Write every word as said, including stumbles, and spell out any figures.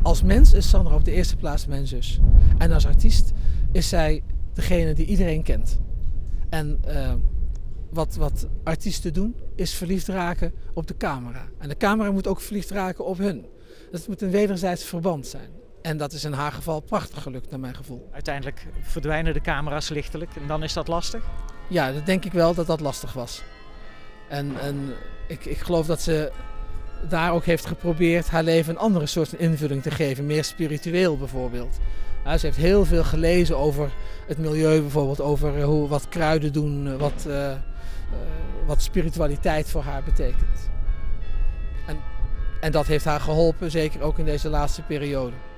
Als mens is Sandra op de eerste plaats mijn zus. En als artiest is zij degene die iedereen kent. En uh, wat, wat artiesten doen, is verliefd raken op de camera. En de camera moet ook verliefd raken op hun. Dat moet een wederzijds verband zijn. En dat is in haar geval prachtig gelukt, naar mijn gevoel. Uiteindelijk verdwijnen de camera's lichtelijk en dan is dat lastig? Ja, dat denk ik wel dat dat lastig was. En, en ik, ik geloof dat ze daar ook heeft geprobeerd haar leven een andere soort invulling te geven. Meer spiritueel bijvoorbeeld. Ja, ze heeft heel veel gelezen over het milieu bijvoorbeeld. Over hoe, wat kruiden doen, wat, uh, uh, wat spiritualiteit voor haar betekent. En, en dat heeft haar geholpen, zeker ook in deze laatste periode.